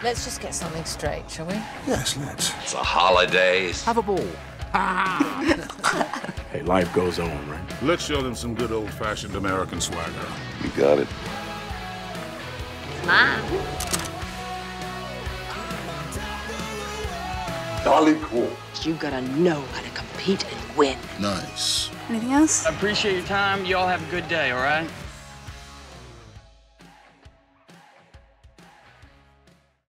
Let's just get something straight, shall we? Yes, let's. It's a holiday. Have a ball. Hey, life goes on, right? Let's show them some good old-fashioned American swagger. You got it. Mine. Jolly cool. You gotta know how to compete and win. Nice. Anything else? I appreciate your time. You all have a good day, all right?